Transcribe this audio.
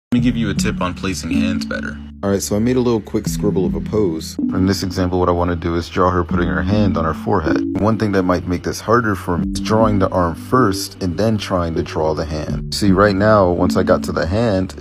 Let me give you a tip on placing hands better. Alright, so I made a little quick scribble of a pose. In this example, what I want to do is draw her putting her hand on her forehead. One thing that might make this harder for me is drawing the arm first and then trying to draw the hand. See, right now, once I got to the hand,